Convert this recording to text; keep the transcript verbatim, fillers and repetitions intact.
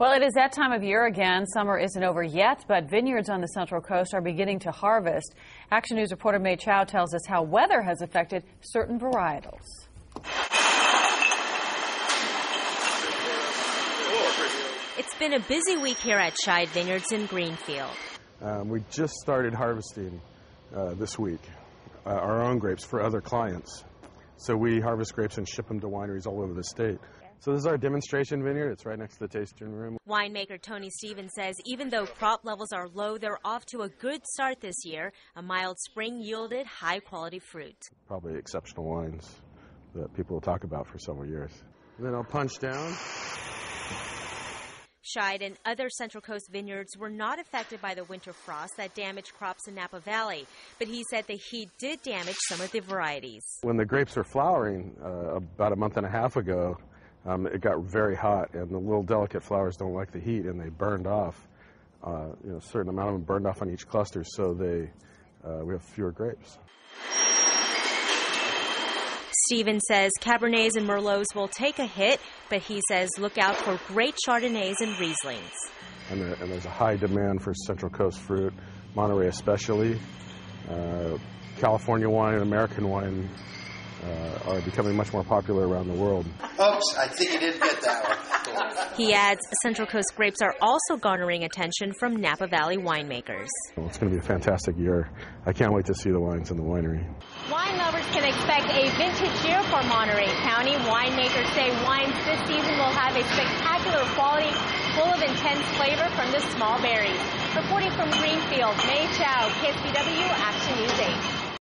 Well, it is that time of year again. Summer isn't over yet, but vineyards on the Central Coast are beginning to harvest. Action News reporter May Chow tells us how weather has affected certain varietals. It's been a busy week here at Scheid Vineyards in Greenfield. Um, we just started harvesting uh, this week uh, our own grapes for other clients. So we harvest grapes and ship them to wineries all over the state. So this is our demonstration vineyard. It's right next to the tasting room. Winemaker Tony Stevens says even though crop levels are low, they're off to a good start this year. A mild spring yielded high-quality fruit. Probably exceptional wines that people will talk about for several years. And then I'll punch down. Scheid and other Central Coast vineyards were not affected by the winter frost that damaged crops in Napa Valley, but he said the heat did damage some of the varieties. When the grapes were flowering uh, about a month and a half ago, um, it got very hot, and the little delicate flowers don't like the heat, and they burned off. Uh, you know, a certain amount of them burned off on each cluster, so they uh, we have fewer grapes. Stevens says Cabernets and Merlots will take a hit, but he says look out for great Chardonnays and Rieslings. And, there, and there's a high demand for Central Coast fruit, Monterey especially. Uh, California wine and American wine uh, are becoming much more popular around the world. Oops, I think you didn't get that one. He adds Central Coast grapes are also garnering attention from Napa Valley winemakers. Well, it's going to be a fantastic year. I can't wait to see the wines in the winery. Wine lovers can expect a vintage year for Monterey County. Winemakers say wines this season will have a spectacular quality, full of intense flavor from the small berries. Reporting from Greenfield, May Chow, K S B W Action News eight.